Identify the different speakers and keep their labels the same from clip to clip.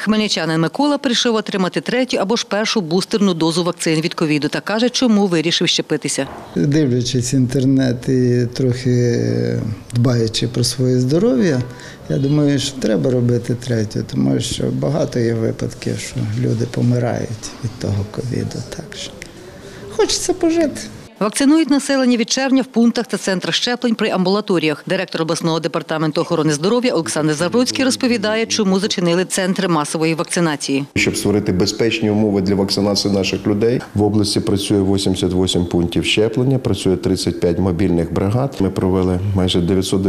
Speaker 1: Хмельничанин Микола прийшов отримати третю або ж першу бустерну дозу вакцин від ковіду та каже, чому вирішив щепитися.
Speaker 2: Дивлячись інтернет і трохи дбаючи про своє здоров'я, я думаю, що треба робити третю, тому що багато є випадків, що люди помирають від того ковіду. Так що хочеться пожити.
Speaker 1: Вакцинують населення від червня в пунктах та центрах щеплень при амбулаторіях. Директор обласного департаменту охорони здоров'я Олександр Забродський розповідає, чому зачинили центри масової вакцинації.
Speaker 3: Щоб створити безпечні умови для вакцинації наших людей, в області працює 88 пунктів щеплення, працює 35 мобільних бригад. Ми провели майже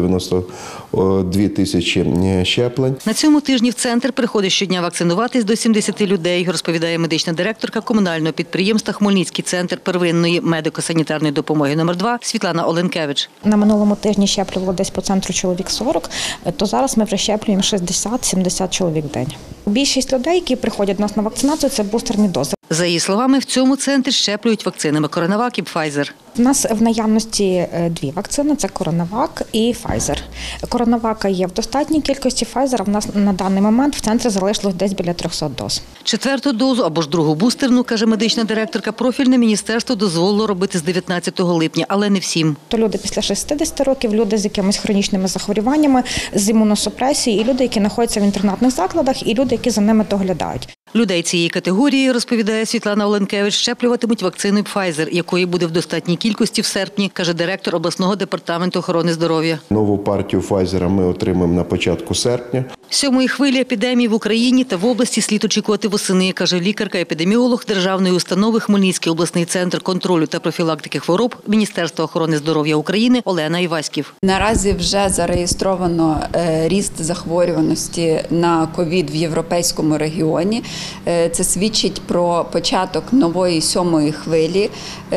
Speaker 3: 992 тисячі щеплень.
Speaker 1: На цьому тижні в центр приходить щодня вакцинуватись до 70 людей, розповідає медична директорка комунального підприємства «Хмельницький центр первинної медико-санітарної допомоги номер 2 Світлана Оленкевич.
Speaker 4: На минулому тижні щеплювало десь по центру чоловік 40, то зараз ми вже щеплюємо 60-70 чоловік в день. Більшість людей, які приходять до нас на вакцинацію, це бустерні дози.
Speaker 1: За її словами, в цьому центрі щеплюють вакцинами Коронавак і Pfizer.
Speaker 4: У нас в наявності дві вакцини – це Коронавак і Pfizer. Коронавака є в достатній кількості, Pfizer в нас на даний момент в центрі залишилось десь біля 300 доз.
Speaker 1: Четверту дозу або ж другу бустерну, каже медична директорка, профільне міністерство дозволило робити з 19 липня, але не всім.
Speaker 4: То люди після 60 років, люди з якимись хронічними захворюваннями, з імуносупресією, і люди, які знаходяться в інтернатних закладах, і люди, які за ними доглядають.
Speaker 1: Людей цієї категорії, розповідає Світлана Оленкевич, щеплюватимуть вакциною Pfizer, якої буде в достатній кількості в серпні, каже директор обласного департаменту охорони здоров'я.
Speaker 3: Нову партію Pfizer ми отримаємо на початку серпня.
Speaker 1: Сьомої хвилі епідемії в Україні та в області слід очікувати восени, каже лікарка-епідеміолог Державної установи Хмельницький обласний центр контролю та профілактики хвороб Міністерства охорони здоров'я України Олена Іваськів.
Speaker 5: Наразі вже зареєстровано ріст захворюваності на ковід в європейському регіоні. Це свідчить про початок нової сьомої хвилі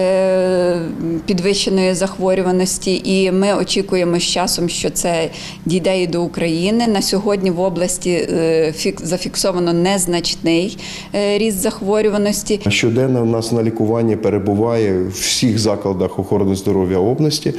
Speaker 5: підвищеної захворюваності, і ми очікуємо з часом, що це дійде і до України. На сьогодні в області зафіксовано незначний ріст захворюваності. Щоденно
Speaker 3: у нас на лікуванні перебуває в всіх закладах охорони здоров'я області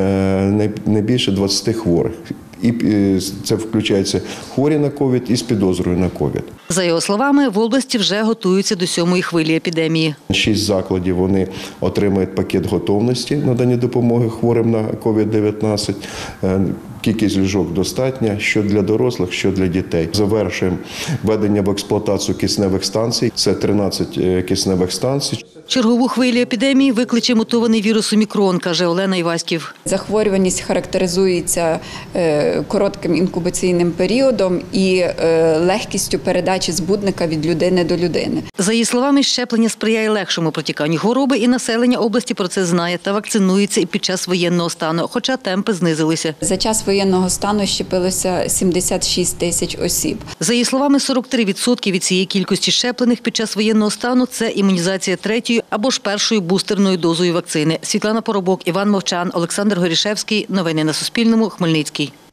Speaker 3: не більше 20 хворих. І це включається хворі на ковід і з підозрою на ковід.
Speaker 1: За його словами, в області вже готуються до сьомої хвилі епідемії.
Speaker 3: 6 закладів вони отримають пакет готовності надання допомоги хворим на ковід-19. Кількість ліжок достатня, що для дорослих, що для дітей. Завершуємо введення в експлуатацію кисневих станцій. Це 13 кисневих станцій.
Speaker 1: Чергову хвилю епідемії викличе мутований вірус Омікрон, каже Олена Іваськів.
Speaker 5: Захворюваність характеризується коротким інкубаційним періодом і легкістю передачі збудника від людини до людини.
Speaker 1: За її словами, щеплення сприяє легшому протіканню хвороби, і населення області про це знає та вакцинується і під час воєнного стану, хоча темпи знизилися.
Speaker 5: За час воєнного стану щепилося 76 тисяч осіб.
Speaker 1: За її словами, 43% від цієї кількості щеплених під час воєнного стану – це імунізація третьою або ж першою бустерною дозою вакцини. Світлана Поробок, Іван Мовчан, Олександр Горішевський. Новини на Суспільному. Хмельницький.